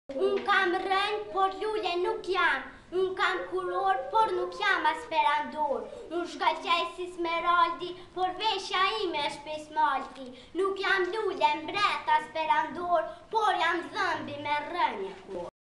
Unë kam rënjë, por lule nuk jam. Unë kam kuror, por nuk jam asperandor. Unë shkallqaj si smeraldi, por veshja ime është pesmalti. Nuk jam lule mbret asperandor, por jam dhëmbi me rënje kur.